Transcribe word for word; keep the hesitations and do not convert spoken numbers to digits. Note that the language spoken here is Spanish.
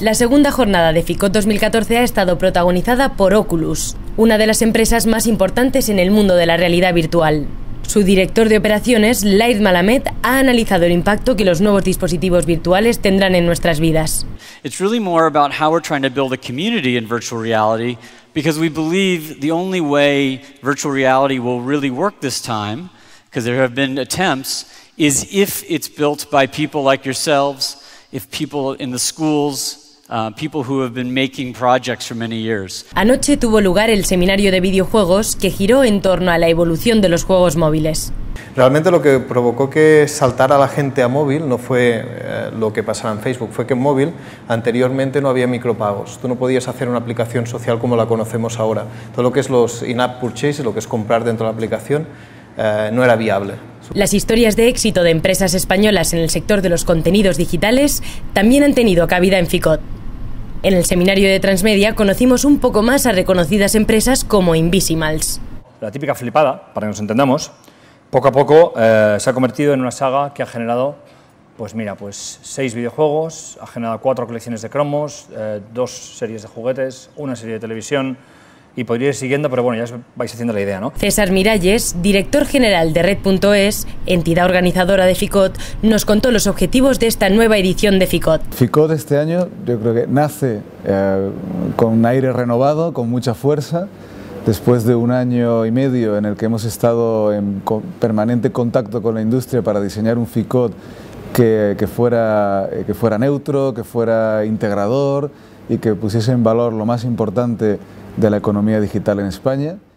La segunda jornada de FICOT dos mil catorce ha estado protagonizada por Oculus, una de las empresas más importantes en el mundo de la realidad virtual. Su director de operaciones, Laith Malamed, ha analizado el impacto que los nuevos dispositivos virtuales tendrán en nuestras vidas. It's really more about how we're trying to build a community in virtual reality, because we believe the only way virtual reality will really work this time, because there have been attempts, is if it's built by people like yourselves, if people in the schools, Uh, people who have been making projects for many years. Anoche tuvo lugar el seminario de videojuegos que giró en torno a la evolución de los juegos móviles. Realmente lo que provocó que saltara la gente a móvil no fue eh, lo que pasaba en Facebook, fue que en móvil anteriormente no había micropagos. Tú no podías hacer una aplicación social como la conocemos ahora. Todo lo que es los in-app purchases, lo que es comprar dentro de la aplicación, eh, no era viable. Las historias de éxito de empresas españolas en el sector de los contenidos digitales también han tenido cabida en FICOT. En el seminario de Transmedia conocimos un poco más a reconocidas empresas como Invisimals. La típica flipada, para que nos entendamos, poco a poco eh, se ha convertido en una saga que ha generado, pues mira, pues seis videojuegos, ha generado cuatro colecciones de cromos, eh, dos series de juguetes, una serie de televisión, y podría ir siguiendo, pero bueno, ya os vais haciendo la idea, ¿no? César Miralles, director general de Red punto es, entidad organizadora de FICOT, nos contó los objetivos de esta nueva edición de FICOT. FICOT este año yo creo que nace eh, con un aire renovado, con mucha fuerza, después de un año y medio en el que hemos estado en permanente contacto con la industria para diseñar un FICOT que, que, fuera, que fuera neutro, que fuera integrador y que pusiese en valor lo más importante de la economía digital en España.